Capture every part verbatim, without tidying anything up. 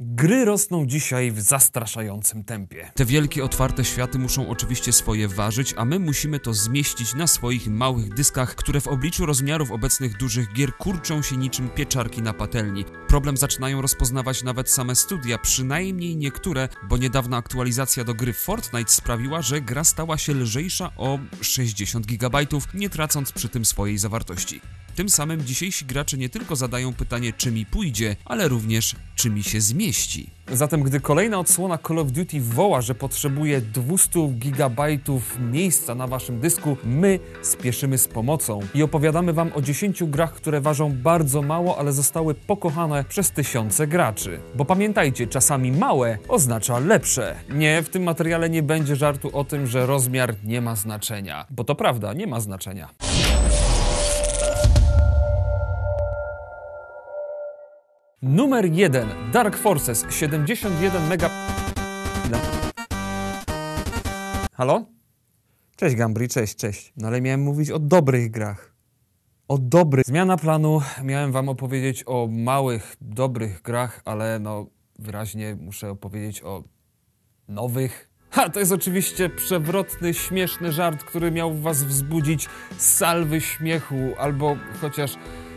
Gry rosną dzisiaj w zastraszającym tempie. Te wielkie, otwarte światy muszą oczywiście swoje ważyć, a my musimy to zmieścić na swoich małych dyskach, które w obliczu rozmiarów obecnych dużych gier kurczą się niczym pieczarki na patelni. Problem zaczynają rozpoznawać nawet same studia, przynajmniej niektóre, bo niedawna aktualizacja do gry Fortnite sprawiła, że gra stała się lżejsza o sześćdziesiąt gigabajtów, nie tracąc przy tym swojej zawartości. Tym samym dzisiejsi gracze nie tylko zadają pytanie, czy mi pójdzie, ale również, czy mi się zmieści. Zatem gdy kolejna odsłona Call of Duty woła, że potrzebuje dwieście gigabajtów miejsca na waszym dysku, my spieszymy z pomocą i opowiadamy wam o dziesięciu grach, które ważą bardzo mało, ale zostały pokochane przez tysiące graczy. Bo pamiętajcie, czasami małe oznacza lepsze. Nie, w tym materiale nie będzie żartu o tym, że rozmiar nie ma znaczenia. Bo to prawda, nie ma znaczenia. Numer jeden. Dark Forces, siedemdziesiąt jeden mega... Halo? Cześć Gambri, cześć, cześć. No ale miałem mówić o dobrych grach. O dobrych. Zmiana planu. Miałem wam opowiedzieć o małych, dobrych grach, ale no wyraźnie muszę opowiedzieć o nowych. Ha, to jest oczywiście przewrotny, śmieszny żart, który miał w was wzbudzić salwy śmiechu, albo chociaż...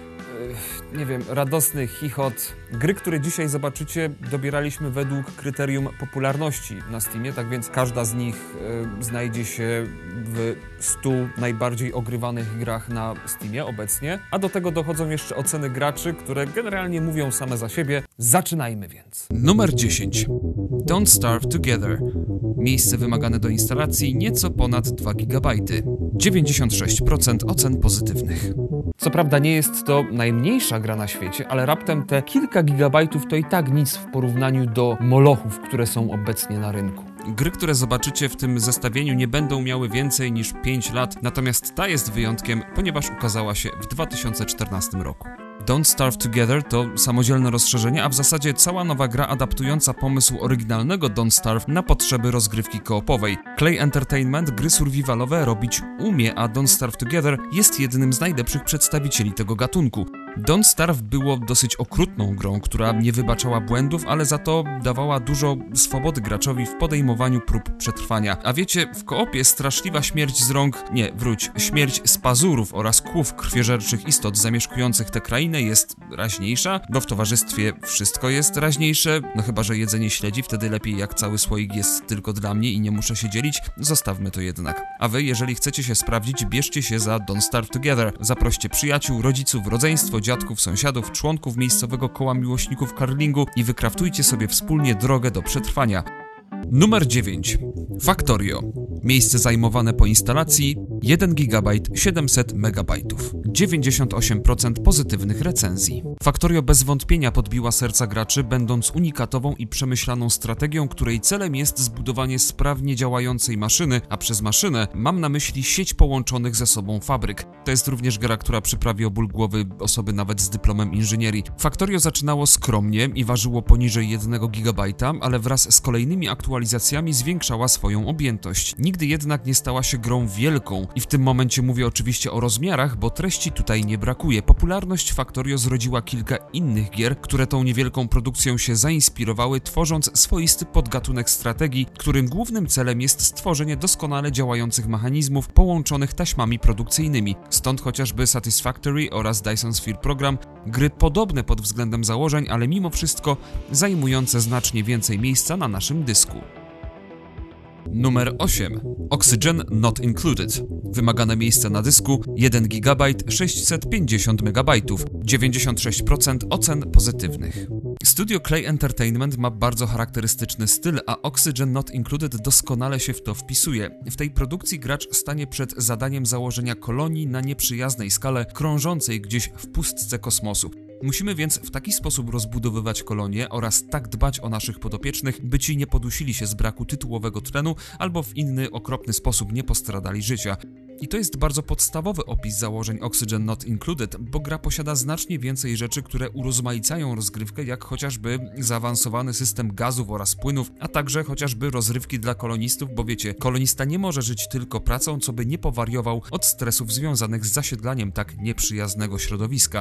nie wiem, radosny chichot. Gry, które dzisiaj zobaczycie, dobieraliśmy według kryterium popularności na Steamie, tak więc każda z nich y, znajdzie się w stu najbardziej ogrywanych grach na Steamie obecnie, a do tego dochodzą jeszcze oceny graczy, które generalnie mówią same za siebie. Zaczynajmy więc. Numer dziesięć. Don't Starve Together. Miejsce wymagane do instalacji nieco ponad dwa gigabajty. dziewięćdziesiąt sześć procent ocen pozytywnych. Co prawda nie jest to najmniejsza gra na świecie, ale raptem te kilka gigabajtów to i tak nic w porównaniu do molochów, które są obecnie na rynku. Gry, które zobaczycie w tym zestawieniu, nie będą miały więcej niż pięć lat, natomiast ta jest wyjątkiem, ponieważ ukazała się w dwa tysiące czternastym roku. Don't Starve Together to samodzielne rozszerzenie, a w zasadzie cała nowa gra adaptująca pomysł oryginalnego Don't Starve na potrzeby rozgrywki koopowej. Klei Entertainment gry survivalowe robić umie, a Don't Starve Together jest jednym z najlepszych przedstawicieli tego gatunku. Don't Starve było dosyć okrutną grą, która nie wybaczała błędów, ale za to dawała dużo swobody graczowi w podejmowaniu prób przetrwania. A wiecie, w koopie straszliwa śmierć z rąk, nie, wróć, śmierć z pazurów oraz kłów krwiożerczych istot zamieszkujących tę krainę jest raźniejsza, bo w towarzystwie wszystko jest raźniejsze, no chyba że jedzenie śledzi, wtedy lepiej jak cały słoik jest tylko dla mnie i nie muszę się dzielić, zostawmy to jednak. A wy, jeżeli chcecie się sprawdzić, bierzcie się za Don't Starve Together. Zaproście przyjaciół, rodziców, rodzeństwo, dziadków, sąsiadów, członków miejscowego koła miłośników curlingu i wykraftujcie sobie wspólnie drogę do przetrwania. Numer dziewięć. Factorio. Miejsce zajmowane po instalacji jeden gigabajt siedemset megabajtów. dziewięćdziesiąt osiem procent pozytywnych recenzji. Factorio bez wątpienia podbiła serca graczy, będąc unikatową i przemyślaną strategią, której celem jest zbudowanie sprawnie działającej maszyny, a przez maszynę mam na myśli sieć połączonych ze sobą fabryk. To jest również gra, która przyprawi o ból głowy osoby nawet z dyplomem inżynierii. Factorio zaczynało skromnie i ważyło poniżej jednego gigabajta, ale wraz z kolejnymi aktualizacjami zwiększała swoją objętość. Nigdy jednak nie stała się grą wielką i w tym momencie mówię oczywiście o rozmiarach, bo treści tutaj nie brakuje. Popularność Factorio zrodziła kilka innych gier, które tą niewielką produkcją się zainspirowały, tworząc swoisty podgatunek strategii, którym głównym celem jest stworzenie doskonale działających mechanizmów połączonych taśmami produkcyjnymi. Stąd chociażby Satisfactory oraz Dyson Sphere Program, gry podobne pod względem założeń, ale mimo wszystko zajmujące znacznie więcej miejsca na naszym dysku. Numer osiem. Oxygen Not Included. Wymagane miejsce na dysku jeden gigabajt sześćset pięćdziesiąt megabajtów. dziewięćdziesiąt sześć procent ocen pozytywnych. Studio Klei Entertainment ma bardzo charakterystyczny styl, a Oxygen Not Included doskonale się w to wpisuje. W tej produkcji gracz stanie przed zadaniem założenia kolonii na nieprzyjaznej skale, krążącej gdzieś w pustce kosmosu. Musimy więc w taki sposób rozbudowywać kolonię oraz tak dbać o naszych podopiecznych, by ci nie podusili się z braku tytułowego tlenu albo w inny okropny sposób nie postradali życia. I to jest bardzo podstawowy opis założeń Oxygen Not Included, bo gra posiada znacznie więcej rzeczy, które urozmaicają rozgrywkę, jak chociażby zaawansowany system gazów oraz płynów, a także chociażby rozrywki dla kolonistów, bo wiecie, kolonista nie może żyć tylko pracą, co by nie powariował od stresów związanych z zasiedlaniem tak nieprzyjaznego środowiska.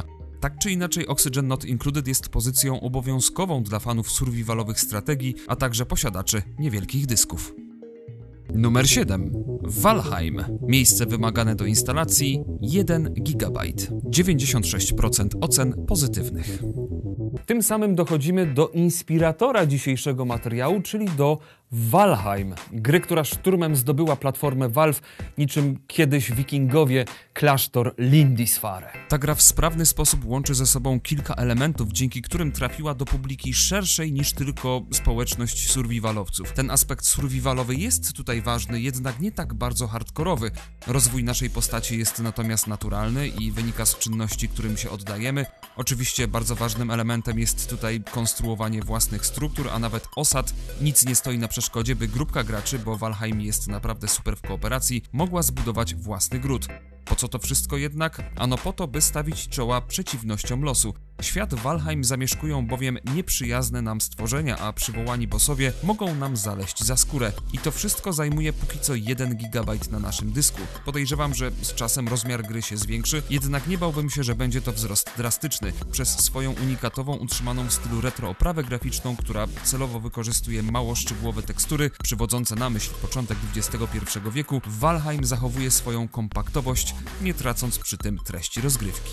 Tak czy inaczej, Oxygen Not Included jest pozycją obowiązkową dla fanów survivalowych strategii, a także posiadaczy niewielkich dysków. Numer siedem. Valheim. Miejsce wymagane do instalacji jeden gigabajt. dziewięćdziesiąt sześć procent ocen pozytywnych. Tym samym dochodzimy do inspiratora dzisiejszego materiału, czyli do Valheim, gry, która szturmem zdobyła platformę Valve, niczym kiedyś wikingowie klasztor Lindisfarne. Ta gra w sprawny sposób łączy ze sobą kilka elementów, dzięki którym trafiła do publiki szerszej niż tylko społeczność survivalowców. Ten aspekt survivalowy jest tutaj ważny, jednak nie tak bardzo hardkorowy. Rozwój naszej postaci jest natomiast naturalny i wynika z czynności, którym się oddajemy. Oczywiście bardzo ważnym elementem jest tutaj konstruowanie własnych struktur, a nawet osad. Nic nie stoi na przeszkodzie, by grupka graczy, bo Valheim jest naprawdę super w kooperacji, mogła zbudować własny gród. Po co to wszystko jednak? Ano po to, by stawić czoła przeciwnościom losu. Świat Valheim zamieszkują bowiem nieprzyjazne nam stworzenia, a przywołani bossowie mogą nam zaleźć za skórę. I to wszystko zajmuje póki co jeden gigabajt na naszym dysku. Podejrzewam, że z czasem rozmiar gry się zwiększy, jednak nie bałbym się, że będzie to wzrost drastyczny. Przez swoją unikatową, utrzymaną w stylu retro oprawę graficzną, która celowo wykorzystuje mało szczegółowe tekstury, przywodzące na myśl początek dwudziestego pierwszego wieku, Valheim zachowuje swoją kompaktowość, nie tracąc przy tym treści rozgrywki.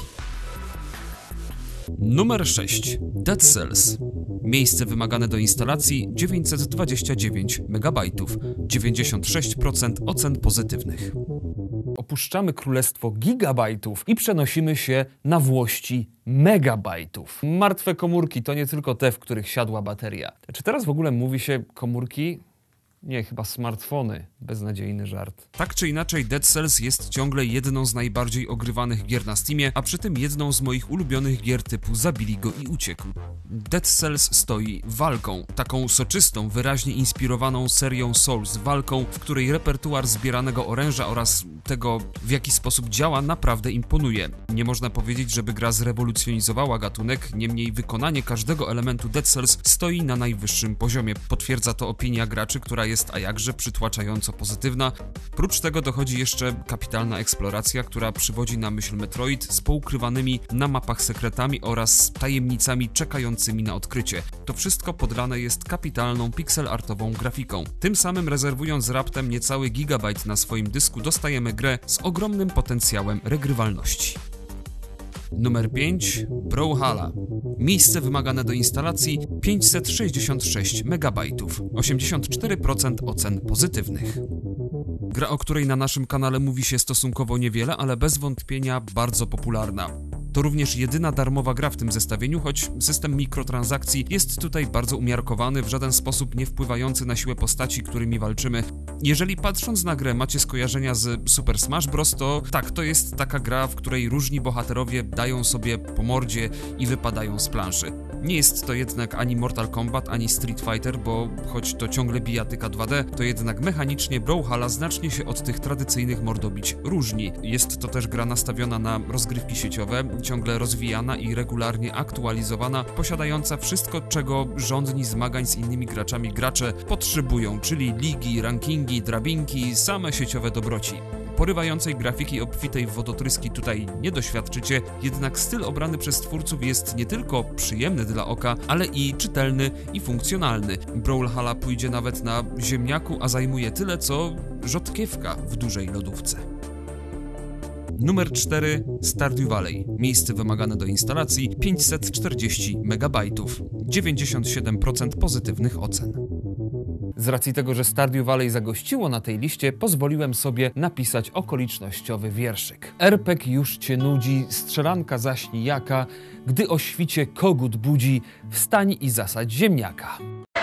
Numer sześć. Dead Cells. Miejsce wymagane do instalacji dziewięćset dwadzieścia dziewięć megabajtów. dziewięćdziesiąt sześć procent ocen pozytywnych. Opuszczamy królestwo gigabajtów i przenosimy się na włości megabajtów. Martwe komórki to nie tylko te, w których siadła bateria. Czy teraz w ogóle mówi się komórki? Nie, chyba smartfony. Beznadziejny żart. Tak czy inaczej, Dead Cells jest ciągle jedną z najbardziej ogrywanych gier na Steamie, a przy tym jedną z moich ulubionych gier typu zabili go i uciekł. Dead Cells stoi walką, taką soczystą, wyraźnie inspirowaną serią Souls, walką, w której repertuar zbieranego oręża oraz tego, w jaki sposób działa, naprawdę imponuje. Nie można powiedzieć, żeby gra zrewolucjonizowała gatunek, niemniej wykonanie każdego elementu Dead Cells stoi na najwyższym poziomie. Potwierdza to opinia graczy, która jest a jakże przytłaczająco pozytywna. Prócz tego dochodzi jeszcze kapitalna eksploracja, która przywodzi na myśl Metroid z poukrywanymi na mapach sekretami oraz tajemnicami czekającymi na odkrycie. To wszystko podlane jest kapitalną pixel-artową grafiką. Tym samym rezerwując raptem niecały gigabajt na swoim dysku, dostajemy grę z ogromnym potencjałem regrywalności. Numer pięć. Brawlhalla. Miejsce wymagane do instalacji pięćset sześćdziesiąt sześć megabajtów. osiemdziesiąt cztery procent ocen pozytywnych. Gra, o której na naszym kanale mówi się stosunkowo niewiele, ale bez wątpienia bardzo popularna. To również jedyna darmowa gra w tym zestawieniu, choć system mikrotransakcji jest tutaj bardzo umiarkowany, w żaden sposób nie wpływający na siłę postaci, którymi walczymy. Jeżeli patrząc na grę macie skojarzenia z Super Smash Bros., to tak, to jest taka gra, w której różni bohaterowie dają sobie po mordzie i wypadają z planszy. Nie jest to jednak ani Mortal Kombat, ani Street Fighter, bo choć to ciągle bijatyka dwa D, to jednak mechanicznie Brawlhalla znacznie się od tych tradycyjnych mordobić różni. Jest to też gra nastawiona na rozgrywki sieciowe, ciągle rozwijana i regularnie aktualizowana, posiadająca wszystko, czego żądni zmagań z innymi graczami gracze potrzebują, czyli ligi, rankingi, drabinki, same sieciowe dobroci. Porywającej grafiki obfitej w wodotryski tutaj nie doświadczycie, jednak styl obrany przez twórców jest nie tylko przyjemny dla oka, ale i czytelny i funkcjonalny. Brawlhalla pójdzie nawet na ziemniaku, a zajmuje tyle co rzodkiewka w dużej lodówce. Numer cztery. Stardew Valley. Miejsce wymagane do instalacji pięćset czterdzieści megabajtów. dziewięćdziesiąt siedem procent pozytywnych ocen. Z racji tego, że Stardew Valley zagościło na tej liście, pozwoliłem sobie napisać okolicznościowy wierszyk. er pe gie już cię nudzi, strzelanka zaś nijaka, gdy o świcie kogut budzi, wstań i zasadź ziemniaka.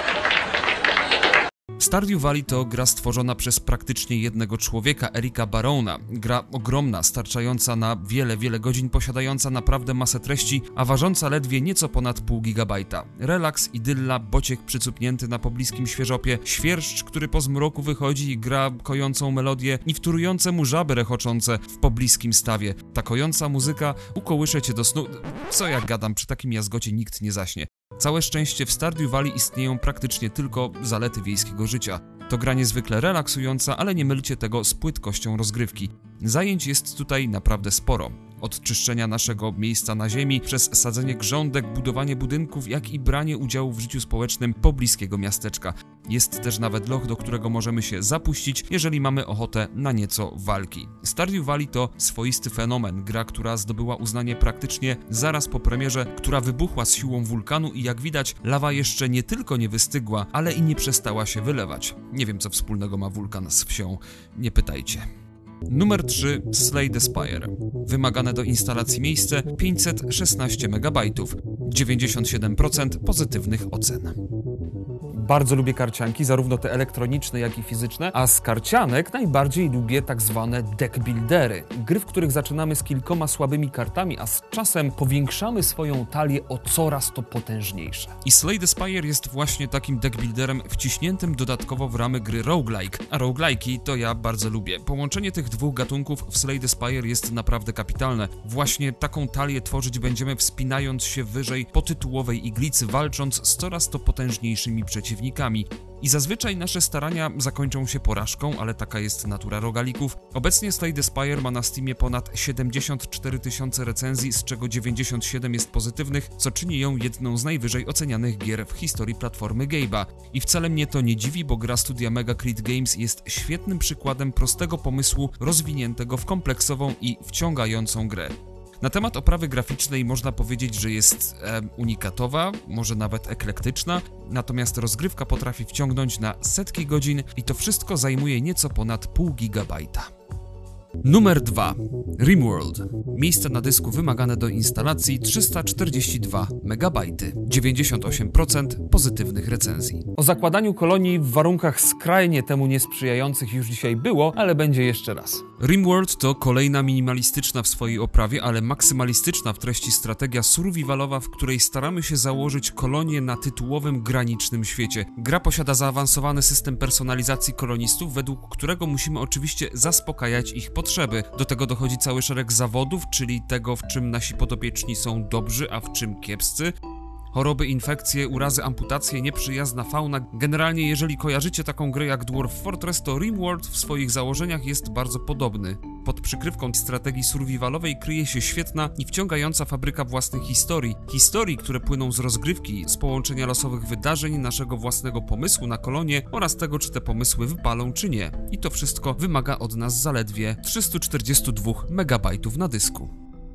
Stardew Valley to gra stworzona przez praktycznie jednego człowieka, Erika Barona. Gra ogromna, starczająca na wiele, wiele godzin, posiadająca naprawdę masę treści, a ważąca ledwie nieco ponad pół gigabajta. Relaks, idylla, bociek przycupnięty na pobliskim świeżopie, świerszcz, który po zmroku wychodzi i gra kojącą melodię i wtórujące mu żaby rechoczące w pobliskim stawie. Ta kojąca muzyka ukołysze cię do snu. Co ja gadam, przy takim jazgocie nikt nie zaśnie. Całe szczęście w Stardew Valley istnieją praktycznie tylko zalety wiejskiego życia. To gra niezwykle relaksująca, ale nie mylcie tego z płytkością rozgrywki. Zajęć jest tutaj naprawdę sporo. Od czyszczenia naszego miejsca na ziemi, przez sadzenie grządek, budowanie budynków, jak i branie udziału w życiu społecznym pobliskiego miasteczka. Jest też nawet loch, do którego możemy się zapuścić, jeżeli mamy ochotę na nieco walki. Stardew Valley to swoisty fenomen, gra, która zdobyła uznanie praktycznie zaraz po premierze, która wybuchła z siłą wulkanu i jak widać, lawa jeszcze nie tylko nie wystygła, ale i nie przestała się wylewać. Nie wiem, co wspólnego ma wulkan z wsią, nie pytajcie. Numer trzy. Slay the Spire. Wymagane do instalacji miejsce pięćset szesnaście megabajtów. dziewięćdziesiąt siedem procent pozytywnych ocen. Bardzo lubię karcianki, zarówno te elektroniczne, jak i fizyczne, a z karcianek najbardziej lubię tak zwane deck buildery. Gry, w których zaczynamy z kilkoma słabymi kartami, a z czasem powiększamy swoją talię o coraz to potężniejsze. I Slay the Spire jest właśnie takim deck builderem wciśniętym dodatkowo w ramy gry roguelike. A roguelike'i to ja bardzo lubię. Połączenie tych dwóch gatunków w Slay the Spire jest naprawdę kapitalne. Właśnie taką talię tworzyć będziemy, wspinając się wyżej po tytułowej iglicy, walcząc z coraz to potężniejszymi przeciwnikami. I zazwyczaj nasze starania zakończą się porażką, ale taka jest natura rogalików. Obecnie Slay the Spire ma na Steamie ponad siedemdziesiąt cztery tysiące recenzji, z czego dziewięćdziesiąt siedem jest pozytywnych, co czyni ją jedną z najwyżej ocenianych gier w historii platformy Gabe'a. I wcale mnie to nie dziwi, bo gra studia Mega Creed Games jest świetnym przykładem prostego pomysłu rozwiniętego w kompleksową i wciągającą grę. Na temat oprawy graficznej można powiedzieć, że jest e, unikatowa, może nawet eklektyczna, natomiast rozgrywka potrafi wciągnąć na setki godzin i to wszystko zajmuje nieco ponad pół gigabajta. Numer dwa. RimWorld. Miejsce na dysku wymagane do instalacji trzysta czterdzieści dwa megabajty. dziewięćdziesiąt osiem procent pozytywnych recenzji. O zakładaniu kolonii w warunkach skrajnie temu niesprzyjających już dzisiaj było, ale będzie jeszcze raz. RimWorld to kolejna minimalistyczna w swojej oprawie, ale maksymalistyczna w treści strategia survivalowa, w której staramy się założyć kolonię na tytułowym granicznym świecie. Gra posiada zaawansowany system personalizacji kolonistów, według którego musimy oczywiście zaspokajać ich potrzeby. Do tego dochodzi cały szereg zawodów, czyli tego, w czym nasi podopieczni są dobrzy, a w czym kiepscy. Choroby, infekcje, urazy, amputacje, nieprzyjazna fauna. Generalnie, jeżeli kojarzycie taką grę jak Dwarf Fortress, to RimWorld w swoich założeniach jest bardzo podobny. Pod przykrywką strategii survivalowej kryje się świetna i wciągająca fabryka własnych historii. Historii, które płyną z rozgrywki, z połączenia losowych wydarzeń, naszego własnego pomysłu na kolonię oraz tego, czy te pomysły wypalą, czy nie. I to wszystko wymaga od nas zaledwie trzysta czterdzieści dwa megabajtów na dysku.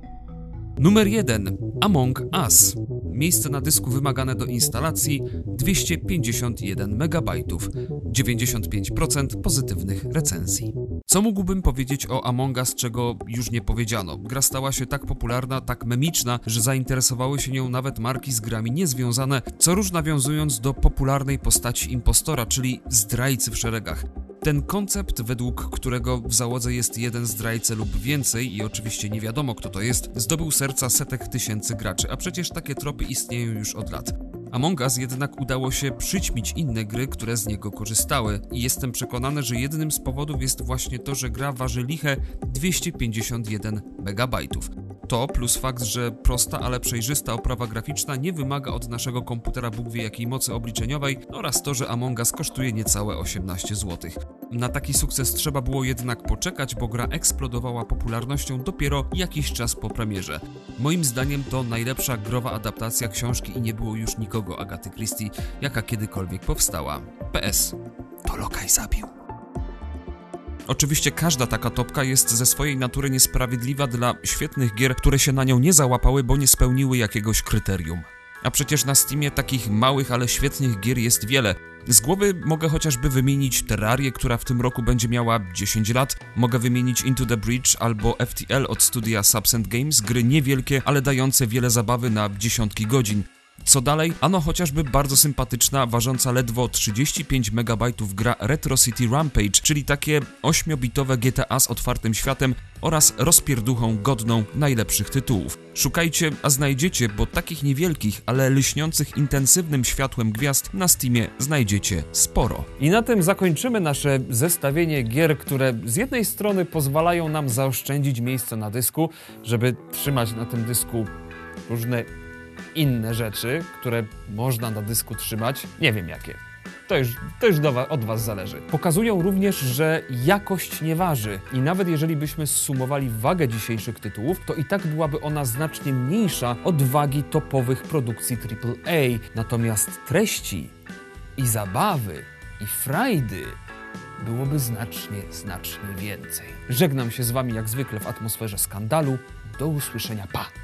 Numer jeden. Among Us. Miejsce na dysku wymagane do instalacji dwieście pięćdziesiąt jeden megabajtów. dziewięćdziesiąt pięć procent pozytywnych recenzji. Co mógłbym powiedzieć o Among Us, czego już nie powiedziano? Gra stała się tak popularna, tak memiczna, że zainteresowały się nią nawet marki z grami niezwiązane, co róż nawiązując do popularnej postaci impostora, czyli zdrajcy w szeregach. Ten koncept, według którego w załodze jest jeden zdrajca lub więcej i oczywiście nie wiadomo kto to jest, zdobył serca setek tysięcy graczy, a przecież takie tropy istnieją już od lat. Among Us jednak udało się przyćmić inne gry, które z niego korzystały i jestem przekonany, że jednym z powodów jest właśnie to, że gra waży liche dwieście pięćdziesiąt jeden megabajtów. To plus fakt, że prosta, ale przejrzysta oprawa graficzna nie wymaga od naszego komputera Bóg wie jakiej mocy obliczeniowej oraz to, że Among Us kosztuje niecałe osiemnaście złotych. Na taki sukces trzeba było jednak poczekać, bo gra eksplodowała popularnością dopiero jakiś czas po premierze. Moim zdaniem to najlepsza growa adaptacja książki i nie było już nikogo Agaty Christie, jaka kiedykolwiek powstała. P S. To Lokaj zabił. Oczywiście każda taka topka jest ze swojej natury niesprawiedliwa dla świetnych gier, które się na nią nie załapały, bo nie spełniły jakiegoś kryterium. A przecież na Steamie takich małych, ale świetnych gier jest wiele. Z głowy mogę chociażby wymienić Terrarię, która w tym roku będzie miała dziesięć lat, mogę wymienić Into the Breach albo F T L od studia Subsent Games, gry niewielkie, ale dające wiele zabawy na dziesiątki godzin. Co dalej? Ano chociażby bardzo sympatyczna, ważąca ledwo trzydzieści pięć megabajtów gra Retro City Rampage, czyli takie ośmiobitowe G T A z otwartym światem oraz rozpierduchą godną najlepszych tytułów. Szukajcie, a znajdziecie, bo takich niewielkich, ale lśniących intensywnym światłem gwiazd na Steamie znajdziecie sporo. I na tym zakończymy nasze zestawienie gier, które z jednej strony pozwalają nam zaoszczędzić miejsce na dysku, żeby trzymać na tym dysku różne inne rzeczy, które można na dysku trzymać, nie wiem jakie. To już, to już do wa- od was zależy. Pokazują również, że jakość nie waży i nawet jeżeli byśmy zsumowali wagę dzisiejszych tytułów, to i tak byłaby ona znacznie mniejsza od wagi topowych produkcji triple A. Natomiast treści i zabawy i frajdy byłoby znacznie, znacznie więcej. Żegnam się z wami jak zwykle w atmosferze skandalu. Do usłyszenia, pa!